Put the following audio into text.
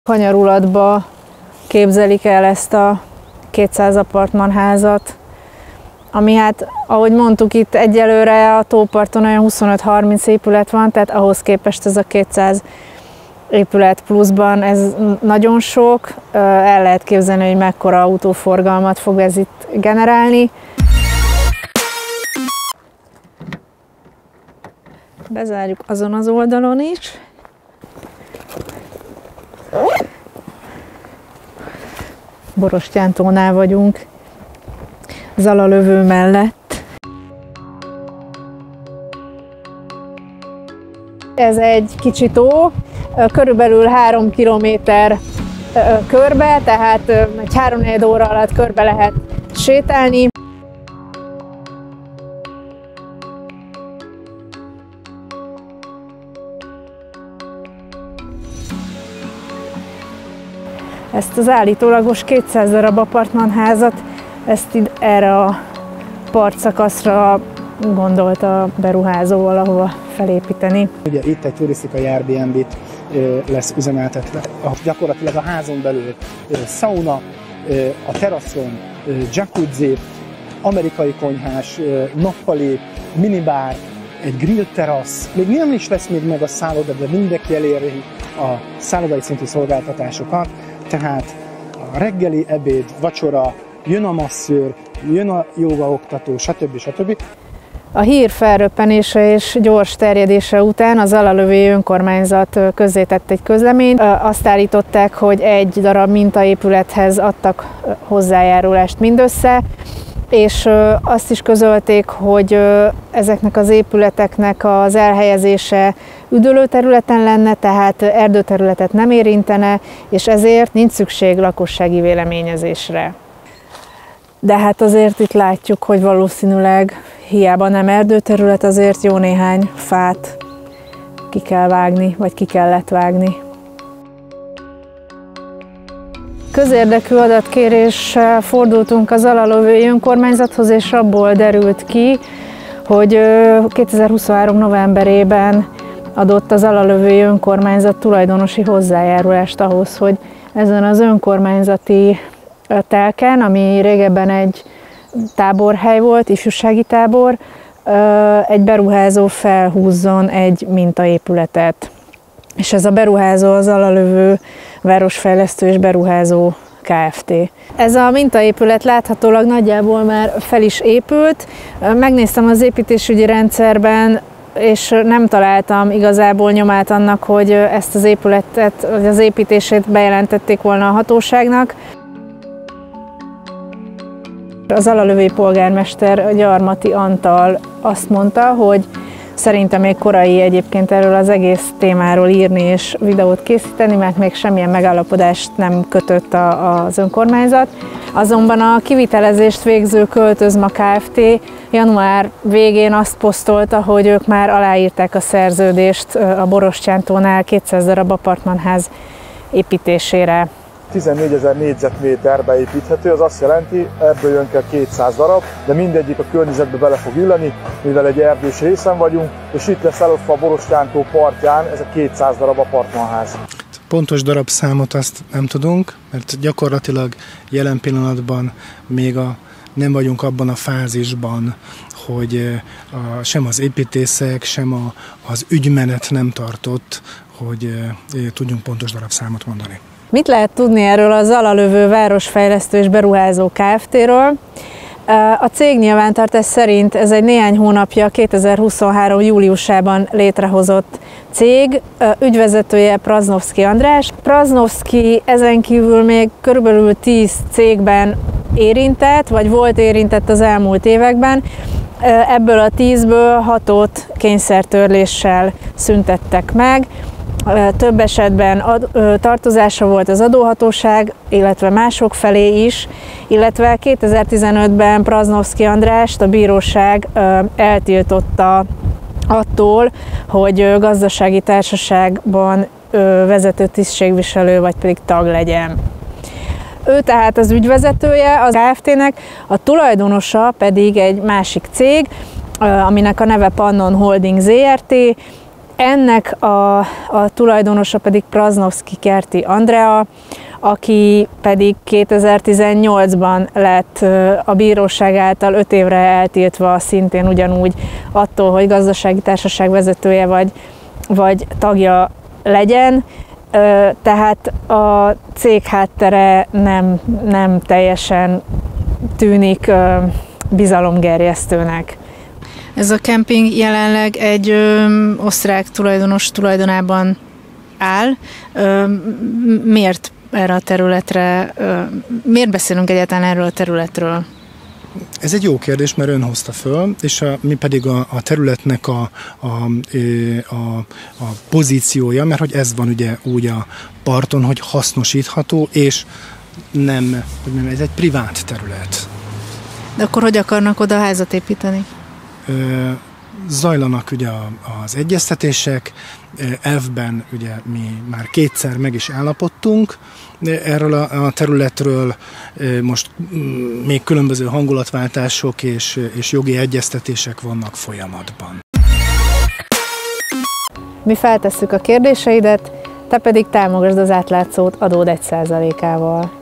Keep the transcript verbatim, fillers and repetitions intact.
Kanyarulatba képzelik el ezt a kétszáz apartmanházat, ami hát, ahogy mondtuk, itt egyelőre a tóparton olyan huszonöt-harminc épület van, tehát ahhoz képest ez a kétszáz épület pluszban, ez nagyon sok. El lehet képzelni, hogy mekkora autóforgalmat fog ez itt generálni. Bezárjuk azon az oldalon is. Borostyántónál vagyunk, Zalalövő mellett. Ez egy kicsi tó, körülbelül három kilométer körbe, tehát egy három-négy óra alatt körbe lehet sétálni. Ezt az állítólagos kétszáz darab apartmanházat, ezt itt erre a partszakaszra gondolta a beruházó valahova felépíteni. Ugye itt egy turisztikai Airbnb-t lesz üzemeltetve. Gyakorlatilag a házon belül szauna, a teraszon jacuzzi, amerikai konyhás, nappali, minibár, egy grill terasz. Még nem is lesz még meg a szálloda, de mindenki eléri a szállodai szintű szolgáltatásokat. Tehát a reggeli, ebéd, vacsora, jön a masszőr, jön a jógaoktató, stb. stb. A hír felröppenése és gyors terjedése után az Zalalövi önkormányzat közzétett egy közleményt. Azt állították, hogy egy darab mintaépülethez adtak hozzájárulást mindössze, és azt is közölték, hogy ezeknek az épületeknek az elhelyezése üdülőterületen lenne, tehát erdőterületet nem érintene, és ezért nincs szükség lakossági véleményezésre. De hát azért itt látjuk, hogy valószínűleg hiába nem erdőterület, azért jó néhány fát ki kell vágni, vagy ki kellett vágni. Közérdekű adatkéréssel fordultunk az Zalalövői önkormányzathoz, és abból derült ki, hogy kétezer-huszonhárom novemberében adott az Zalalövői önkormányzat tulajdonosi hozzájárulást ahhoz, hogy ezen az önkormányzati telken, ami régebben egy táborhely volt, ifjúsági tábor, egy beruházó felhúzzon egy mintaépületet. És ez a beruházó az Zalalövő Városfejlesztő és Beruházó Kft. Ez a mintaépület láthatólag nagyjából már fel is épült. Megnéztem az építésügyi rendszerben, és nem találtam igazából nyomát annak, hogy ezt az épületet, vagy az építését bejelentették volna a hatóságnak. Az zalalövői polgármester Gyarmati Antal azt mondta, hogy szerintem még korai egyébként erről az egész témáról írni és videót készíteni, mert még semmilyen megállapodást nem kötött az önkormányzat. Azonban a kivitelezést végző Költözma Kft. Január végén azt posztolta, hogy ők már aláírták a szerződést a Borostyántónál kétszáz darab apartmanház építésére. tizennégyezer négyzetméter beépíthető, az azt jelenti, ebből jön kell kétszáz darab, de mindegyik a környezetbe bele fog illeni, mivel egy erdős részen vagyunk, és itt lesz elosztva a Borostyántó partján ez a kétszáz darab apartmanház. Pontos darabszámot azt nem tudunk, mert gyakorlatilag jelen pillanatban még a, nem vagyunk abban a fázisban, hogy a, sem az építészek, sem a, az ügymenet nem tartott, hogy e, tudjunk pontos darabszámot mondani. Mit lehet tudni erről a Zalalövő Városfejlesztő és Beruházó Kft-ről? A cég nyilvántartás szerint ez egy néhány hónapja, kétezer-huszonhárom júliusában létrehozott cég, ügyvezetője Praznovszky András. Praznovszky ezen kívül még körülbelül tíz cégben érintett, vagy volt érintett az elmúlt években. Ebből a tízből hatot kényszertörléssel szüntettek meg. Több esetben ad, ö, tartozása volt az adóhatóság, illetve mások felé is, illetve kétezer-tizenötben Praznovszky Andrást a bíróság ö, eltiltotta attól, hogy ö, gazdasági társaságban ö, vezető tisztségviselő vagy pedig tag legyen. Ő tehát az ügyvezetője az Kft-nek, a tulajdonosa pedig egy másik cég, ö, aminek a neve Pannon Holding Zrt. Ennek a, a tulajdonosa pedig Praznovszky Kerti Andrea, aki pedig kétezer-tizennyolcban lett a bíróság által öt évre eltiltva, szintén ugyanúgy attól, hogy gazdasági társaság vezetője vagy, vagy tagja legyen. Tehát a cég háttere nem, nem teljesen tűnik bizalomgerjesztőnek. Ez a kemping jelenleg egy ö, osztrák tulajdonos tulajdonában áll. Ö, miért erre a területre, ö, miért beszélünk egyáltalán erről a területről? Ez egy jó kérdés, mert ön hozta föl, és a, mi pedig a, a területnek a, a, a, a pozíciója, mert hogy ez van ugye úgy a parton, hogy hasznosítható, és nem, hogy mondjam, ez egy privát terület. De akkor hogy akarnak oda házat építeni? Zajlanak ugye az egyeztetések, elvben ugye mi már kétszer meg is állapodtunk erről a területről, most még különböző hangulatváltások és, és jogi egyeztetések vannak folyamatban. Mi feltesszük a kérdéseidet, te pedig támogasd az Átlátszót adód egy százalékával.